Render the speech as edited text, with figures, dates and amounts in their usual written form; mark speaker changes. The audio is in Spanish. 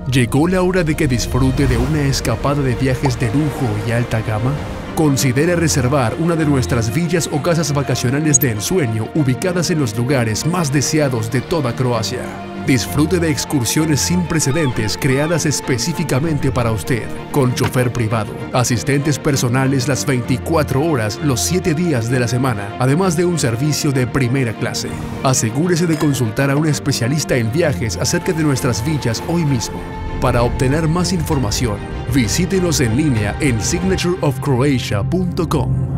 Speaker 1: ¿Llegó la hora de que disfrute de una escapada de viajes de lujo y alta gama? Considere reservar una de nuestras villas o casas vacacionales de ensueño ubicadas en los lugares más deseados de toda Croacia. Disfrute de excursiones sin precedentes creadas específicamente para usted, con chofer privado, asistentes personales las 24 horas los 7 días de la semana, además de un servicio de primera clase. Asegúrese de consultar a un especialista en viajes acerca de nuestras villas hoy mismo. Para obtener más información, visítenos en línea en signatureofcroatia.com.